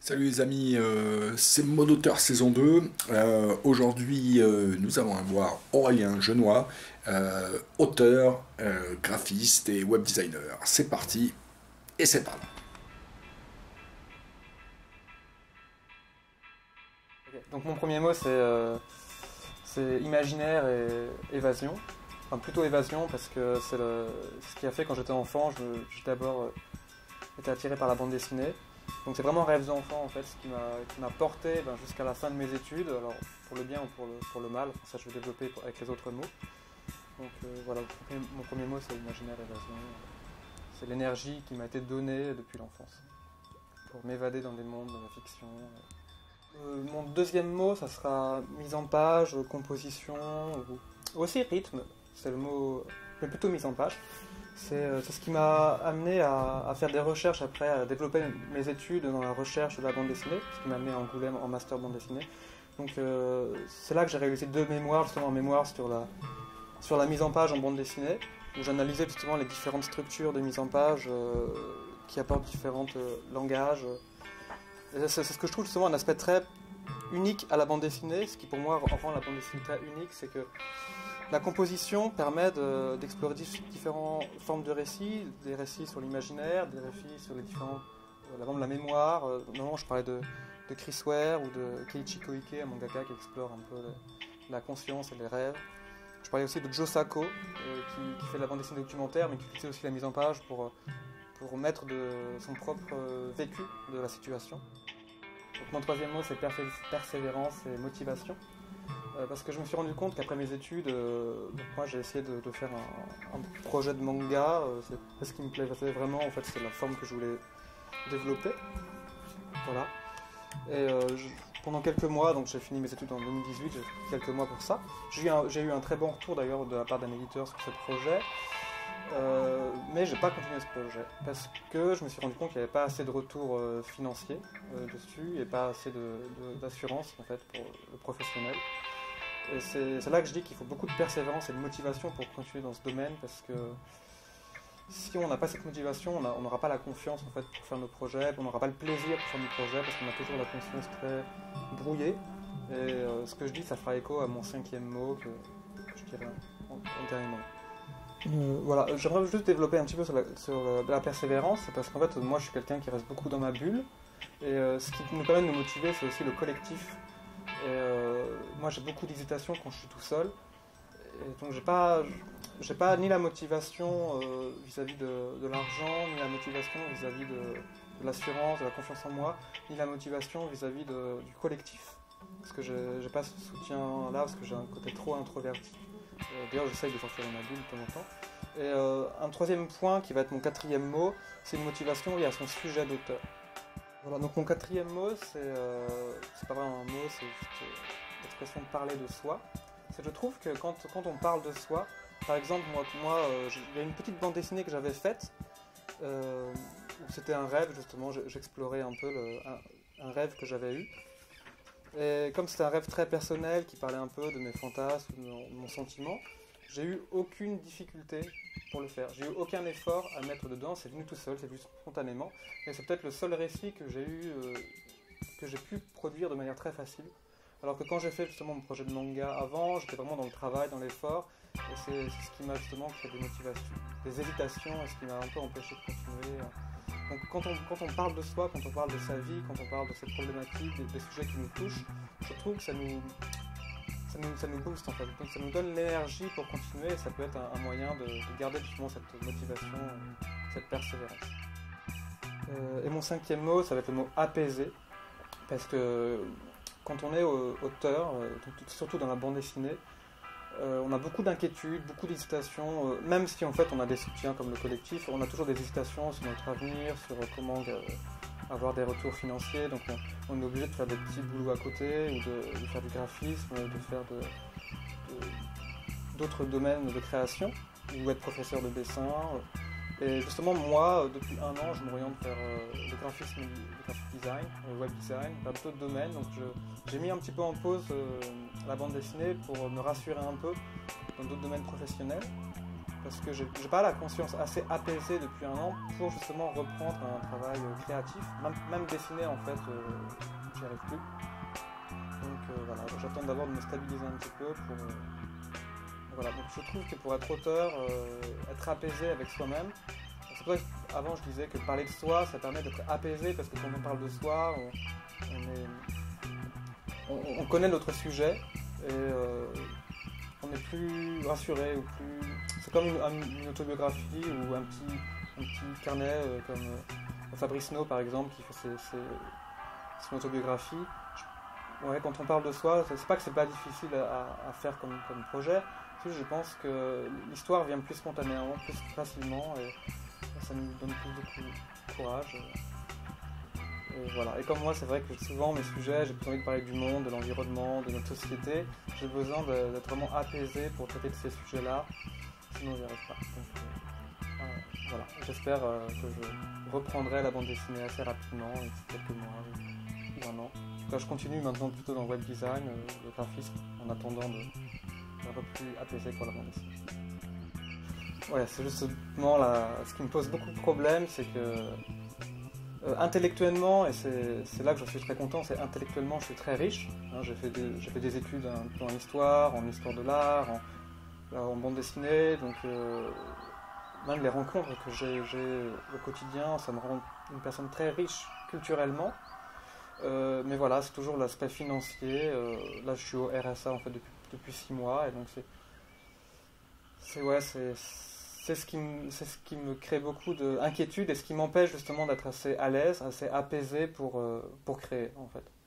Salut les amis, c'est Monoteur saison 2. Aujourd'hui, nous allons avoir Aurélien Genois, auteur, graphiste et web designer. C'est parti, et c'est parti. Donc mon premier mot c'est imaginaire et évasion. Enfin plutôt évasion parce que c'est ce qui a fait quand j'étais enfant, j'ai d'abord été attiré par la bande dessinée. Donc c'est vraiment rêve d'enfant en fait, ce qui m'a porté jusqu'à la fin de mes études, alors pour le bien ou pour le mal, ça je vais développer avec les autres mots. Donc voilà, mon premier mot c'est imaginaire et évasion. C'est l'énergie qui m'a été donnée depuis l'enfance pour m'évader dans des mondes de la fiction. Mon deuxième mot, ça sera mise en page, composition, ou aussi rythme, c'est le mot, mais plutôt mise en page. C'est ce qui m'a amené à faire des recherches après, à développer mes études dans la recherche de la bande dessinée, ce qui m'a amené à Angoulême en master bande dessinée. Donc c'est là que j'ai réalisé deux mémoires, justement un mémoire sur la mise en page en bande dessinée, où j'analysais justement les différentes structures de mise en page qui apportent différents langages. C'est ce que je trouve justement un aspect très unique à la bande dessinée, ce qui pour moi rend la bande dessinée très unique, c'est que la composition permet d'explorer différentes formes de récits, des récits sur l'imaginaire, des récits sur les différents, la mémoire. Normalement je parlais de Chris Ware ou de Keiichi Koike, un mangaka qui explore un peu la conscience et les rêves. Je parlais aussi de Joe Sacco, qui fait de la bande dessinée documentaire, mais qui utilise aussi la mise en page pour mettre de son propre vécu de la situation. Donc mon troisième mot c'est persévérance et motivation. Parce que je me suis rendu compte qu'après mes études, moi j'ai essayé de faire un projet de manga, c'est ce qui me plaisait vraiment, en fait c'est la forme que je voulais développer. Voilà. Et pendant quelques mois, donc j'ai fini mes études en 2018, j'ai fait quelques mois pour ça. J'ai eu un très bon retour d'ailleurs de la part d'un éditeur sur ce projet. Mais j'ai pas continué ce projet parce que je me suis rendu compte qu'il n'y avait pas assez de retours financiers dessus et pas assez d'assurance en fait pour le professionnel. Et c'est là que je dis qu'il faut beaucoup de persévérance et de motivation pour continuer dans ce domaine, parce que si on n'a pas cette motivation, on n'aura pas la confiance en fait pour faire nos projets, on n'aura pas le plaisir pour faire nos projets parce qu'on a toujours la conscience très brouillée. Et ce que je dis, ça fera écho à mon cinquième mot que je dirais antérieurement. Voilà, j'aimerais juste développer un petit peu sur la persévérance, c'est parce qu'en fait moi je suis quelqu'un qui reste beaucoup dans ma bulle, et ce qui nous permet de nous motiver c'est aussi le collectif. Et moi j'ai beaucoup d'hésitation quand je suis tout seul, et donc j'ai pas ni la motivation vis-à-vis de l'argent, ni la motivation vis-à-vis de l'assurance, de la confiance en moi, ni la motivation vis-à-vis du collectif, parce que j'ai pas ce soutien là, parce que j'ai un côté trop introverti. D'ailleurs j'essaye de sortir de ma bulle de temps en temps. Et un troisième point qui va être mon quatrième mot, c'est une motivation liée à son sujet d'auteur. Voilà, donc mon quatrième mot, c'est pas vraiment un mot, c'est juste l'expression de parler de soi. Je trouve que quand on parle de soi, par exemple moi il y a une petite bande dessinée que j'avais faite, où c'était un rêve justement, j'explorais un peu un rêve que j'avais eu. Et comme c'était un rêve très personnel qui parlait un peu de mes fantasmes, de mon sentiment, j'ai eu aucune difficulté pour le faire. J'ai eu aucun effort à mettre dedans, c'est venu tout seul, c'est venu spontanément. Et c'est peut-être le seul récit que j'ai pu produire de manière très facile. Alors que quand j'ai fait justement mon projet de manga avant, j'étais vraiment dans le travail, dans l'effort, et c'est ce qui m'a justement créé des motivations, des hésitations, et ce qui m'a un peu empêché de continuer. Donc quand on parle de soi, quand on parle de sa vie, quand on parle de cette problématique, des sujets qui nous touchent, je trouve que ça nous booste en fait. Donc ça nous donne l'énergie pour continuer, et ça peut être un moyen de garder justement cette motivation, cette persévérance. Et mon cinquième mot, ça va être le mot apaiser, parce que quand on est auteur, surtout dans la bande dessinée, on a beaucoup d'inquiétudes, beaucoup d'hésitations, même si en fait on a des soutiens comme le collectif, on a toujours des hésitations sur notre avenir, sur comment avoir des retours financiers, donc on est obligé de faire des petits boulots à côté, ou de faire du graphisme, de faire d'autres domaines de création, ou être professeur de dessin. Et justement moi, depuis un an, je m'oriente vers le graphisme, le graphic design, le web design, vers d'autres domaines, donc j'ai mis un petit peu en pause la bande dessinée pour me rassurer un peu dans d'autres domaines professionnels. parce que j'ai pas la conscience assez apaisée depuis un an pour justement reprendre un travail créatif, même dessiner en fait, j'y arrive plus. Donc voilà, j'attends d'abord de me stabiliser un petit peu pour... voilà, donc je trouve que pour être auteur, être apaisé avec soi-même, c'est pour ça qu'avant je disais que parler de soi, ça permet d'être apaisé, parce que quand on parle de soi, on connaît notre sujet, et on est plus rassuré, ou plus... C'est comme une autobiographie, ou un petit carnet, comme Fabrice No par exemple, qui fait son autobiographie. Ouais, quand on parle de soi, c'est pas que c'est pas difficile à faire comme projet, je pense que l'histoire vient plus spontanément, plus facilement, et ça nous donne plus de courage. Et voilà. Et comme moi, c'est vrai que souvent mes sujets, j'ai besoin de parler du monde, de l'environnement, de notre société. J'ai besoin d'être vraiment apaisé pour traiter de ces sujets-là, sinon j'y arrive pas. Donc, voilà. J'espère que je reprendrai la bande dessinée assez rapidement, d'ici quelques mois ou un an. En tout cas, je continue maintenant plutôt dans le web design, le graphisme, en attendant un peu plus apaisé pour la bande dessinée. Ouais, c'est justement ce qui me pose beaucoup de problèmes, c'est que intellectuellement, et c'est là que je suis très content, c'est intellectuellement je suis très riche. Hein, j'ai fait des études en histoire de l'art, en bande dessinée, donc même les rencontres que j'ai au quotidien, ça me rend une personne très riche culturellement. Mais voilà, c'est toujours l'aspect financier. Là, je suis au RSA en fait depuis 6 mois, et donc c'est ce qui me crée beaucoup d'inquiétude, et ce qui m'empêche justement d'être assez à l'aise, assez apaisé pour créer en fait.